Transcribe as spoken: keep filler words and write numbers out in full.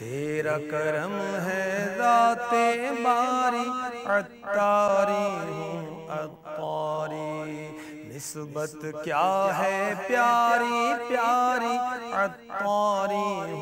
तेरा करम है ज़ाते बारी, अत्तारी हूँ अत्तारी। निस्बत क्या है प्यारी प्यारी, अत्तारी